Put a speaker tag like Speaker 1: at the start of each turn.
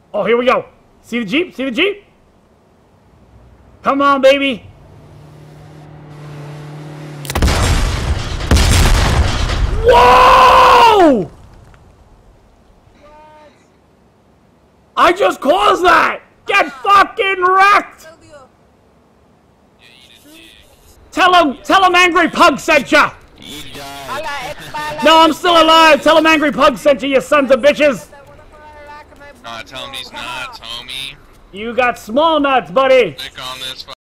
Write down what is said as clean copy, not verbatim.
Speaker 1: Oh, here we go. See the Jeep? See the Jeep? Come on, baby. Whoa! I just caused that! Get fucking wrecked! Tell him Angry Pug sent ya! No, I'm still alive! Tell him Angry Pug sent you sons of bitches!
Speaker 2: Tell him these nuts, homie.
Speaker 1: You got small nuts, buddy!
Speaker 2: Click on this